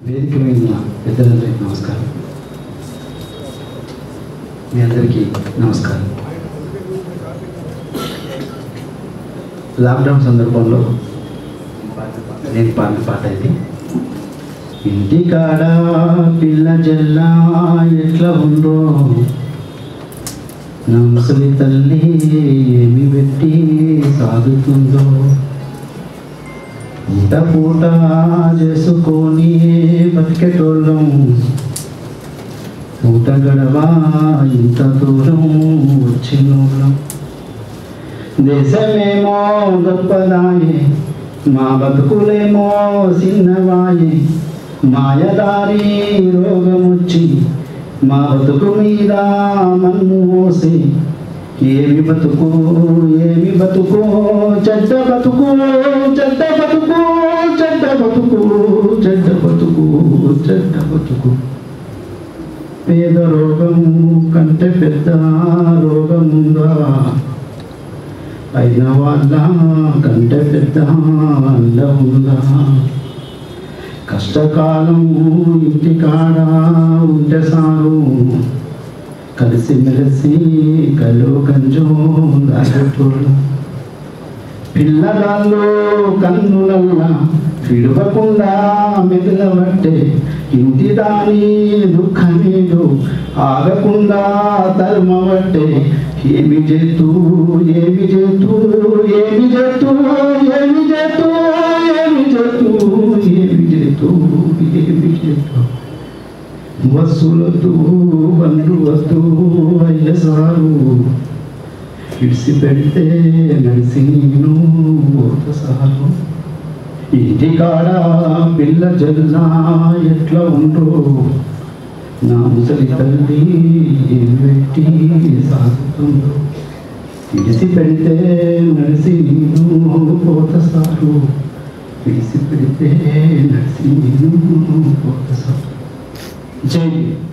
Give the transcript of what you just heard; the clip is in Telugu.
వేదిక మీద పెద్దలందరికీ నమస్కారం. మీ అందరికీ నమస్కారం. లాక్డౌన్ సందర్భంలో నేను పాడిన పాట ఇది. ఇంటికాడ పిల్ల జల్లా ఎట్లా ఉందో, నా ముసలి తల్లి ఏమి పెట్టి సాగుతుందో, పూట పూట చేసుకొని బతికేటోళ్ళం, పూట గడవా ఇంత దూరం వచ్చినోళ్ళం. దేశమేమో గొప్పదాయే, మా బతుకులేమో చిన్నవాయే, మాయదారి రోగమొచ్చి మా బతుకు మీద మన్ను మోసి, ఏమి బతుకు ఏమి బతుకు, చెడ్డ బతుకు చెడ్డ బతుకు చెడ్డ బతుకు చెడ్డ బతుకు చెడ్డ బతుకు. పేద రోగం కంటే పెద్ద రోగం ఉందా, అయిన వాళ్ళ కంటే పెద్ద అల్ల ఉందా. కష్టకాలం ఇంటికాడ ఉంటే సారు, కలిసి మెలిసి కలు కంజు దాగేటోళ్ళు. పిల్లగాళ్ళు కన్నులల్లా విడవకుండా మెదలబట్టే, ఇంటి దాని దుఃఖమేదో ఆగకుండా తరుమబట్టే. ఏమి చేతూ ఏమి చేతూ ఏమి చేతూ ఏమి చేతూ ఏమి చేతూ ఏమి చేతూ ఏమి చేతూ. వసూలతో బండ్లు వస్తూ అయ్యసారు, ఇడిసి పెడితే నడిసి నేను ఒకసారు. ఇంటికాడ పిల్ల జల్లా ఎట్లా ఉంటో, నా ముసలి తల్లి ఏం పెట్టి సాగుతుందో, ఇడిసి పెడితే నడిసి నేను పోతసారు, ఇడిసి పెడితే నడిసి నేను పోతసారు. జై